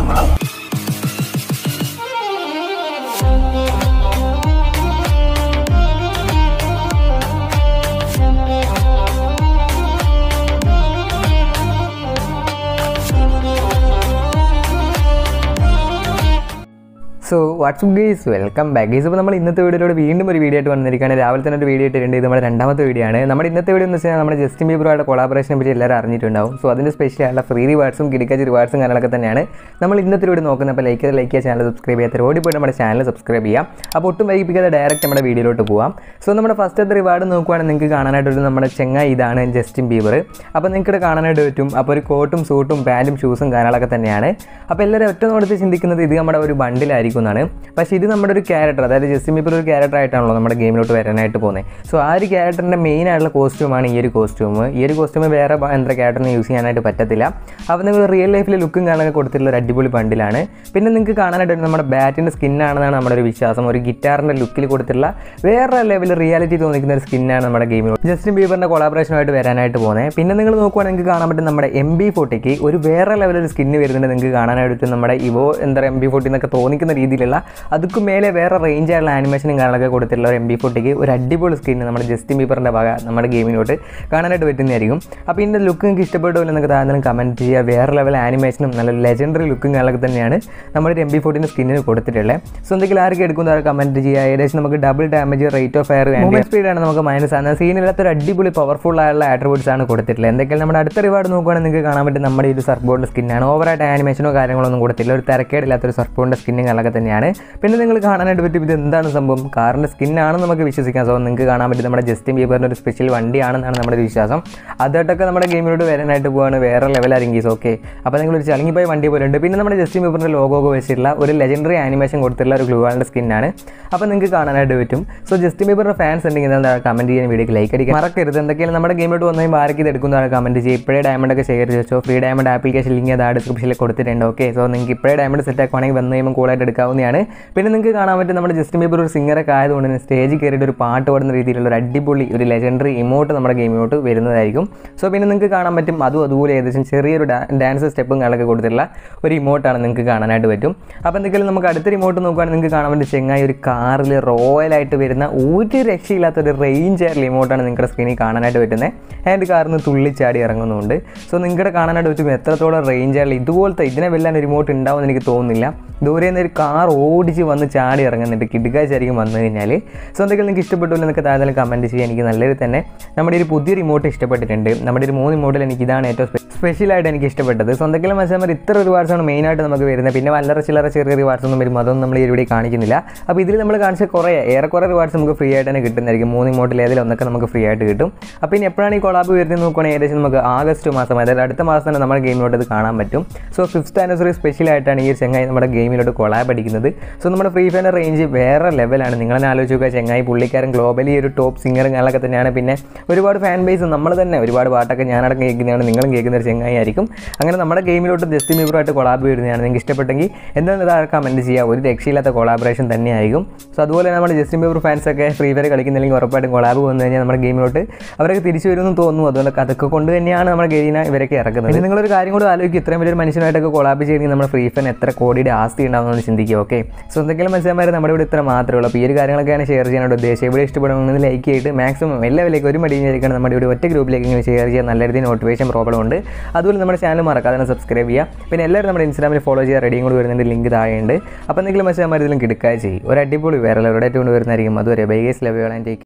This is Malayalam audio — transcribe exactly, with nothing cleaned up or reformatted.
Tamil. So what's up guys, welcome back guys. അപ്പോൾ നമ്മൾ ഇന്നത്തെ വീഡിയോയിലൂടെ വീണ്ടും ഒരു വീഡിയോ ആയിട്ട് വന്നിരിക്കുകയാണ്. രാവിലെ തന്നെ ഒരു വീഡിയോ ഇട്ടിട്ടുണ്ട്. ഇത് നമ്മുടെ രണ്ടാമത്തെ വീഡിയോ ആണ്. നമ്മുടെ ഇന്നത്തെ വീഡിയോ എന്ന് വെച്ചാൽ നമ്മുടെ ജസ്റ്റിൻ ബീബറുമായിട്ട് കൊളാബറേഷനെ പറ്റി എല്ലാവരും അറിഞ്ഞിട്ടുണ്ടാവും. സോ അതിൻ്റെ സ്പെഷ്യൽ ആയിട്ടുള്ള ഫ്രീ റിവാർഡ്സും കിടക്കാച്ച റിവാർഡ്സും കാര്യങ്ങളൊക്കെ തന്നെയാണ് നമ്മൾ ഇന്നത്തെ വീഡിയോ നോക്കുന്നത്. അപ്പോൾ ലൈക്ക് ചെയ്ത് ലൈക്ക് ചെയ്യുക, ചാനൽ സബ്സ്ക്രൈബ് ചെയ്യാത്ത ഓടി പോയിട്ട് നമ്മുടെ ചാനൽ സബ്സ്ക്രൈബ് ചെയ്യാം. അപ്പോൾ ഒട്ടും വൈകിപ്പിക്കാതെ ഡയറക്റ്റ് നമ്മുടെ വീഡിയോയിലോട്ട് പോകാം. സോ നമ്മുടെ ഫസ്റ്റത്തെ റിവാർഡ് നോക്കുവാണെങ്കിൽ നിങ്ങൾക്ക് കാണാനായിട്ടൊരു നമ്മുടെ ചെങ്ങായി ഇതാണ് ജസ്റ്റിൻ ബീബർ. അപ്പോൾ നിങ്ങൾക്ക് കാണാനായിട്ട് പറ്റും. അപ്പോൾ ഒരു കോട്ടും സൂട്ടും പാൻറ്റും ഷൂസും കാര്യങ്ങളൊക്കെ തന്നെയാണ്. അപ്പോൾ എല്ലാവരും ഒറ്റ നോടത്ത് ചിന്തിക്കുന്നത് ഇത് നമ്മുടെ ഒരു ബണ്ടിലായിരിക്കും എന്നാണ്. പക്ഷേ ഇത് നമ്മുടെ ഒരു ക്യാരക്ടർ, അതായത് ജസ്റ്റിൻ ബീബർ ഒരു ക്യാരക്ടർ ആയിട്ടാണല്ലോ നമ്മുടെ ഗെയിമിലോട്ട് വരാനായിട്ട് പോകുന്നത്. സോ ആ ഒരു ക്യാരക്ടറിൻ്റെ മെയിൻ ആയിട്ടുള്ള കോസ്റ്റ്യൂമാണ് ഈ ഒരു കോസ്റ്റ്യൂം. ഈ ഒരു കോസ്റ്റ്യൂം വേറെ എന്താ ക്യാരക്ടറിന് യൂസ് ചെയ്യാനായിട്ട് പറ്റത്തില്ല. അപ്പോൾ നിങ്ങൾ റിയൽ ലൈഫിൽ ലുക്കും കാണാനൊക്കെ കൊടുത്തിട്ടുള്ള ഒരു അടിപൊളി ബണ്ടിലാണ്. പിന്നെ നിങ്ങൾക്ക് കാണാനായിട്ട് നമ്മുടെ ബാറ്റിൻ്റെ സ്കിന്നാണെന്നാണ് നമ്മുടെ ഒരു വിശ്വാസം. ഒരു ഗിറ്റാറിൻ്റെ ലുക്കിൽ കൊടുത്തിട്ടുള്ള വേറെ ലെവലിൽ റിയാലിറ്റി തോന്നിക്കുന്ന ഒരു സ്കിന്നാണ് നമ്മുടെ ഗെയിമിൽ ജസ്റ്റിൻ ബീബറിൻ്റെ കൊളാബറേഷനുമായിട്ട് വരാനായിട്ട് പോകുന്നത്. പിന്നെ നിങ്ങൾ നോക്കുവാണെങ്കിൽ നിങ്ങൾക്ക് കാണാൻ പറ്റും നമ്മുടെ എം ബി ഫോർട്ടിക്ക് ഒരു വേറെ ലെവലൊരു സ്കിന്ന് വരുന്നുണ്ട്. നിങ്ങൾക്ക് കാണാനായിട്ട് നമ്മുടെ ഇവോ എന്താ പറയുക എം ബി ഫോർട്ടി എന്നൊക്കെ തോന്നിക്കുന്ന രീതിയിലുള്ള അതുക്ക് മേലെ വേറെ റേഞ്ച് ആയിട്ടുള്ള ആനിമേഷനും കാര്യങ്ങളൊക്കെ കൊടുത്തിട്ടുള്ള ഒരു എം ബി ഫോർട്ടിക്ക് ഒരു അടിപൊളി സ്കിന്ന് നമ്മുടെ ജസ്റ്റിൻ ബീബറിൻ്റെ ഭാഗ നമ്മുടെ ഗെയിമിലോട്ട് കാണാനായിട്ട് പറ്റുന്നതായിരിക്കും. അപ്പോൾ ഇതിൻ്റെ ലുക്ക് നിങ്ങൾക്ക് ഇഷ്ടപ്പെട്ടു എന്നൊക്കെ താഴ്ന്നാലും കമൻറ്റ് ചെയ്യുക. വേറെ ലെവൽ ആനിമേഷനും നല്ല ലെജൻഡറി ലുക്കും കാര്യങ്ങളൊക്കെ തന്നെയാണ് നമ്മുടെ എം ബി ഫോർട്ടിൻ്റെ സ്കിന്നിന് കൊടുത്തിട്ടുള്ളത്. സോ എന്തെങ്കിലും ആർക്ക് എടുക്കുന്ന കമൻറ്റ് ചെയ്യുക. ഏകദേശം നമുക്ക് double damage, rate of fire, movement സ്പീഡാണ് നമുക്ക് മൈനസ് ആണ്. സീനില്ലാത്തൊരു അടിപൊളി പവർഫുൾ ആയുള്ള ആട്രിബ്യൂട്ട്സ് ആണ് കൊടുത്തിട്ടുള്ളത്. എന്തൊക്കെയാണ് നമ്മുടെ അടുത്ത റിവാർഡ് നോക്കുകയാണെങ്കിൽ നിങ്ങൾക്ക് കാണാൻ പറ്റും നമ്മുടെ ഈ ഒരു സർഫ് ബോർഡിൻ്റെ സ്കിന്നാണ്. ഓവറായിട്ട് ആനിമേഷനോ കാര്യങ്ങളൊന്നും കൊടുത്തില്ല. ഒരു തിരക്കേടില്ലാത്തൊരു സർഫ് ബോർഡിൻ്റെ സ്കിന്നും കാര്യങ്ങളൊക്കെ തന്നെയാണ്. പിന്നെ നിങ്ങൾ കാണാനായിട്ട് പറ്റും ഇത് എന്താണ് സംഭവം, കാറിൻ്റെ സ്കിന്നാണെന്ന് നമുക്ക് വിശ്വസിക്കാം. സോ നിങ്ങൾക്ക് കാണാൻ പറ്റും നമ്മുടെ ജസ്റ്റിൻ ബീബറിൻ്റെ ഒരു സ്പെഷ്യൽ വണ്ടിയാണെന്നാണ് നമ്മുടെ ഒരു വിശ്വാസം. അതായിട്ടൊക്കെ നമ്മുടെ ഗെയിമിലോട്ട് വരാനായിട്ട് പോവാണ്. വേറെ ലെവലായിരിക്കും ഗീസ്. ഓക്കെ, അപ്പോൾ നിങ്ങളൊരു ചളങ്ങിപ്പോയ വണ്ടി പോലെ ഉണ്ട്. പിന്നെ നമ്മുടെ ജസ്റ്റിൻ ബീബറിൻ്റെ ലോഗോ ഒക്കെ വെച്ചിട്ടുള്ള ഒരു ലെജൻഡറി ആനിമേഷൻ കൊടുത്തിട്ടുള്ള ഒരു ഗ്ലൂവാളിൻ്റെ സ്കിന്നാണ്. അപ്പോൾ നിങ്ങൾക്ക് കാണാനായിട്ട് പറ്റും. സോ ജസ്റ്റിൻ ബീബറിൻ്റെ ഫാൻസ് ഉണ്ടെങ്കിൽ എന്താ കമൻറ്റ് ചെയ്യാൻ, വീഡിയോക്ക് ലൈക്ക് അടിക്കാൻ മറക്കരുത്. എന്തൊക്കെയാണ് നമ്മുടെ ഗെയിമിലോട്ട് വന്നു കഴിയുമ്പോൾ ആർക്ക് ഇത് എടുക്കുന്നതാണ് കമൻറ്റ് ചെയ്യുക. ഇപ്പോഴേ ഡയമണ്ട് ഒക്കെ ഷെയർ ചെയ്തോ. ഫ്രീ ഡയമണ്ട് ആപ്ലിക്കേഷൻ ലിങ്ക് അത് ഡിസ്ക്രിപ്ഷനിൽ കൊടുത്തിട്ടുണ്ട്. ഓക്കെ, സോ നിങ്ങൾക്ക് ഇപ്പോഴേ ഡയമണ്ട് സെറ്റ് ആക്കുവാണെങ്കിൽ വന്നു കഴിയുമ്പോൾ കൂളായിട്ട് എടുക്കാവുന്നതാണ്. പിന്നെ നിങ്ങൾക്ക് കാണാൻ പറ്റും നമ്മുടെ ജസ്റ്റിൻ ബീബർ ഒരു സിംഗറൊക്കെ ആയതുകൊണ്ട് തന്നെ സ്റ്റേജിൽ കയറിയിട്ട് ഒരു പാട്ട് പാടുന്ന രീതിയിലുള്ള ഒരു അടിപൊളി ഒരു ലെജൻഡറി ഇമോട്ട് നമ്മുടെ ഗെയിമിലോട്ട് വരുന്നതായിരിക്കും. സോ പിന്നെ നിങ്ങൾക്ക് കാണാൻ പറ്റും അതും അതുപോലെ ഏകദേശം ചെറിയൊരു ഡാൻസ് സ്റ്റെപ്പും കാര്യങ്ങളൊക്കെ കൊടുത്തിട്ടുള്ള ഒരു ഇമോട്ടാണ് നിങ്ങൾക്ക് കാണാനായിട്ട് പറ്റും. അപ്പോൾ എന്തെങ്കിലും നമുക്ക് അടുത്തൊരു ഇമോട്ട് നോക്കുകയാണെങ്കിൽ നിങ്ങൾക്ക് കാണാൻ പറ്റും ചെങ്ങായി ഒരു കാറിൽ റോയലായിട്ട് വരുന്ന ഒരു രക്ഷയില്ലാത്തൊരു റേഞ്ച് ആയിട്ടുള്ള ഇമോട്ടാണ് നിങ്ങളുടെ സ്ക്രീനിൽ കാണാനായിട്ട് പറ്റുന്നത്. ആൻഡ് കാറിൽ നിന്ന് തുള്ളിച്ചാടി ഇറങ്ങുന്നുണ്ട്. സോ നിങ്ങളുടെ കാണാനായിട്ട് പറ്റും എത്രത്തോളം റേഞ്ച് ആയിട്ടുള്ള ഇതുപോലത്തെ ഇതിനെ വല്ലാൻ ഒരു ഇമോട്ട് ഉണ്ടാവുമെന്ന് എനിക്ക് തോന്നുന്നില്ല. ദൂരെ നിന്ന് ഒരു കാർ ഓടിച്ച് വന്ന് ചാടി ഇറങ്ങുന്നുണ്ട്. കിടുകാച്ചായിരിക്കും വന്നു കഴിഞ്ഞാൽ. സോ എന്തെങ്കിലും നിങ്ങൾക്ക് ഇഷ്ടപ്പെട്ടില്ല എന്നൊക്കെ താഴെ കമൻറ്റ് ചെയ്യുക. എനിക്ക് നല്ലൊരു തന്നെ നമ്മുടെ ഒരു പുതിയൊരു ഇമോട്ട് ഇഷ്ടപ്പെട്ടിട്ടുണ്ട്. നമ്മുടെ ഒരു മൂന്ന് ഇമോട്ടിൽ എനിക്ക് ഇതാണ് ഏറ്റവും സ്പെഷ്യലായിട്ട് എനിക്ക് ഇഷ്ടപ്പെട്ടത്. സോ എന്തെങ്കിലും മനസ്സിലാകുമ്പോൾ ഇത്ര റിവാർഡ്സാണ് മെയിനായിട്ട് നമുക്ക് വരുന്നത്. പിന്നെ വല്ലറ ചില്ലറ ചെറിയ റിവാർഡ്സ് ഒന്നും വരും, അതൊന്നും നമ്മൾ ഈ വീഡിയോ കാണിക്കുന്നില്ല. അപ്പോൾ ഇതിൽ നമ്മൾ കാണിച്ച കുറേ ഏറെക്കുറെ റിവാർഡ്സ് നമുക്ക് ഫ്രീ ആയിട്ട് തന്നെ കിട്ടുന്നതായിരിക്കും. മൂന്ന് ഇമോട്ടിൽ ഏതിലൊന്നൊക്കെ നമുക്ക് ഫ്രീ ആയിട്ട് കിട്ടും. അപ്പോൾ ഇനി എപ്പോഴാണ് ഈ കൊളാബ് വരുന്നത് നോക്കുകയാണെങ്കിൽ ഏകദേശം നമുക്ക് ആഗസ്റ്റ് മാസം, അതായത് അടുത്ത മാസം തന്നെ നമ്മുടെ ഗെയിമിലോട്ട് ഇത് കാണാൻ പറ്റും. സോ ഫിഫ്ത്ത് ആനിവേഴ്സറി സ്പെഷ്യലായിട്ടാണ് ഈ ചെങ്ങായി നമ്മുടെ ഗെയിമിലോട്ട് കൊളാബ് അടിക്കുന്നത്. സോ നമ്മുടെ ഫ്രീ ഫയറിൻ്റെ റേഞ്ച് വേറെ ലെവലാണ്. നിങ്ങളെന്നെ ആലോചിച്ച് നോക്കുക, ചെങ്ങായി പുള്ളിക്കാരൻ ഗ്ലോബലി ഒരു ടോപ്പ് സിംഗറും കാര്യങ്ങളൊക്കെ തന്നെയാണ്. പിന്നെ ഒരുപാട് ഫാൻ ബേസ് നമ്മൾ തന്നെ ഒരുപാട് പാട്ടൊക്കെ ഞാനടക്കം കേൾക്കുന്നതാണ്, നിങ്ങളും കേൾക്കുന്ന ഒരു ചെങ്ങായി ആയിരിക്കും. അങ്ങനെ നമ്മുടെ ഗെയിമിലോട്ട് ജസ്റ്റിൻ ബീബറുമായിട്ട് കൊളാബ് വരുന്നതാണ്. നിങ്ങൾക്ക് ഇഷ്ടപ്പെട്ടെങ്കിൽ എന്താണെന്ന് താഴെ കമൻറ്റ് ചെയ്യുക. ഒരു രക്ഷയില്ലാത്ത കൊളാബറേഷൻ തന്നെയായിരിക്കും. സോ അതുപോലെ നമ്മുടെ ജസ്റ്റിൻ ബീബർ ഫാൻസൊക്കെ ഫ്രീ ഫയർ കളിക്കുന്നില്ലെങ്കിൽ ഉറപ്പായിട്ടും കൊളാബ് വന്നു കഴിഞ്ഞാൽ നമ്മുടെ ഗെയിമിലോട്ട് അവരൊക്കെ തിരിച്ചു വരുമെന്ന് തോന്നുന്നു. അതുകൊണ്ട് അതൊക്കെ കൊണ്ട് തന്നെയാണ് നമ്മുടെ ഗെയിമിനെ ഇവരൊക്കെ ഇറക്കുന്നത്. പിന്നെ നിങ്ങളൊരു കാര്യം കൂടി ആലോചിക്കും, ഇത്രയും വലിയൊരു മനുഷ്യനായിട്ടൊക്കെ കൊളാബ് ചെയ്യണമെങ്കിൽ നമ്മുടെ ഫ്രീ ഫയർ എത്ര കോടിയുടെ ആസ്തി ഉണ്ടാകുമെന്ന് ചിന്തിക്കുക. ഓക്കെ, സോ എന്തെങ്കിലും മനസ്സിലാമാർ നമ്മുടെ ഇവിടെ ഇത്ര മാത്രമേ ഉള്ളൂ. അപ്പോൾ ഈ ഒരു കാര്യങ്ങളൊക്കെയാണ് ഷെയർ ചെയ്യാനായിട്ട് ഉദ്ദേശിച്ചത്. ഇവിടെ ഇഷ്ടപ്പെടുന്നത് ലൈക്ക് ചെയ്തിട്ട് മാക്സിമം എല്ലാവരിലേക്ക് ഒരു മടിയായിരിക്കണം നമ്മുടെ ഇവിടെ ഒറ്റ ഗ്രൂപ്പിലേക്ക് ഇങ്ങനെ ഷെയർ ചെയ്യാൻ നല്ല രീതിയിൽ നോട്ടിഫിക്കേഷൻ പ്രോബ്ലം ഉണ്ട്. അതുപോലെ നമ്മുടെ ചാനൽ മറക്കാതെ സബ്സ്ക്രൈബ് ചെയ്യുക. പിന്നെ എല്ലാവരും നമ്മുടെ ഇൻസ്റ്റാഗ്രാമിൽ ഫോളോ ചെയ്യാൻ റെഡിയും കൂടി വരുന്നുണ്ട്, ലിങ്ക് താഴെയുണ്ട്. അപ്പോൾ എന്തെങ്കിലും മനസ്സിലാമാർ ഇതിലും കിടക്കുക ചെയ്യും. ഒരു അടിപൊളി വേറെ ലെവലായിട്ട് കൊണ്ട് വരുന്നതായിരിക്കും. അതുവരെ bye guys, love you all and take